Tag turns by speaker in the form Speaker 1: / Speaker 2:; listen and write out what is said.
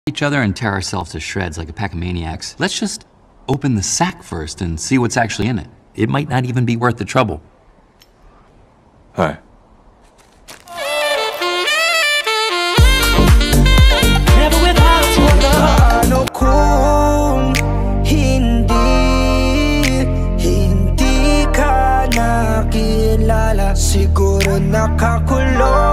Speaker 1: each other and tear ourselves to shreds like a pack of maniacs. Let's just open the sack first and see what's actually in it. It might not even be worth the trouble.
Speaker 2: Hi.
Speaker 3: Never without you. Paano kung hindi ka nakilala? Siguro nakakulong